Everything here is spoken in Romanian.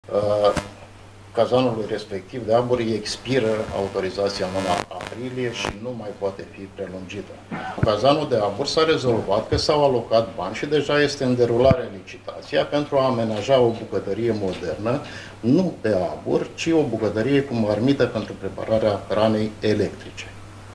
Cazanului respectiv de abur îi expiră autorizația în luna aprilie și nu mai poate fi prelungită. Cazanul de abur s-a rezolvat că s-au alocat bani și deja este în derulare licitația pentru a amenaja o bucătărie modernă, nu de abur, ci o bucătărie cu marmită pentru prepararea hranei electrice.